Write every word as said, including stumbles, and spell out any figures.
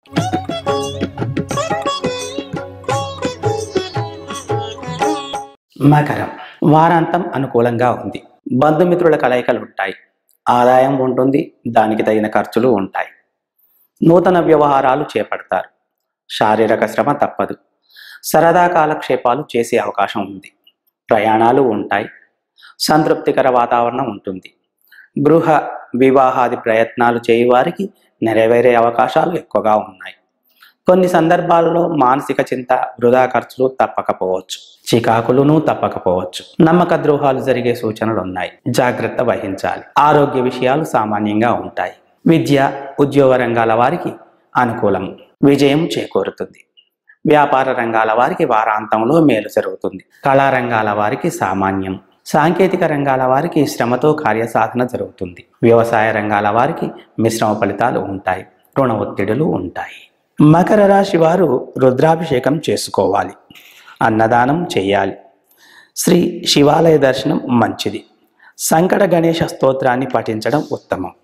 మకరం వారాంతం అనుకూలంగా ఉంది. బంధుమిత్రుల కలయికలు ఉంటాయి. ఆదాయం ఉంటుంది, దానికి తగిన ఖర్చులు ఉంటాయి. నూతన వ్యవహారాలు చేపడతారు. శారీరక శ్రమ తప్పదు. సరదా కాలక్షేపాలు చేసే అవకాశం ఉంది. ప్రయాణాలు ఉంటాయి. సంతృప్తికర వాతావరణం ఉంటుంది. గృహ వివాహాది ప్రయత్నాలు చేయవారికి నెరవేరే అవకాశాలు ఎక్కువగా ఉన్నాయి. కొన్ని సందర్భాలలో మానసిక చింత, వృధా ఖర్చులు తప్పకపోవచ్చు. చికాకులును తప్పకపోవచ్చు. నమ్మక ద్రోహాలు జరిగే సూచనలు ఉన్నాయి. జాగ్రత్త వహించాలి. ఆరోగ్య విషయాలు సామాన్యంగా ఉంటాయి. విద్య, ఉద్యోగ రంగాల వారికి అనుకూలం, విజయం చేకూరుతుంది. వ్యాపార రంగాల వారికి వారాంతంలో మేలు జరుగుతుంది. కళారంగాల వారికి సామాన్యం. సాంకేతిక రంగాల వారికి శ్రమతో కార్యసాధన జరుగుతుంది. వ్యవసాయ రంగాల వారికి మిశ్రమ ఫలితాలు ఉంటాయి. రుణ ఒత్తిడులు ఉంటాయి. మకర రాశి వారు రుద్రాభిషేకం చేసుకోవాలి. అన్నదానం చేయాలి. శ్రీ శివాలయ దర్శనం మంచిది. సంకట గణేశ స్తోత్రాన్ని పఠించడం ఉత్తమం.